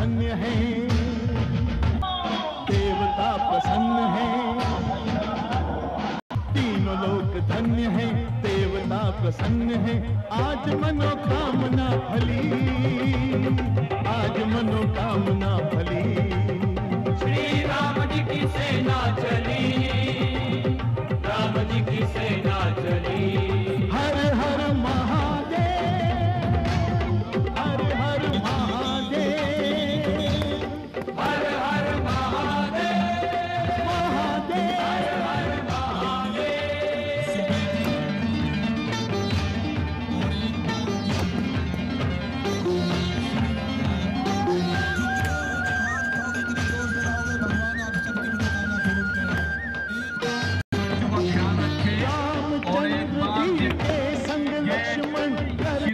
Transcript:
धन्य है, देवता प्रसन्न है, तीनों लोक धन्य है, देवता प्रसन्न है। आज मनोकामना फली, आज मनोकामना फली।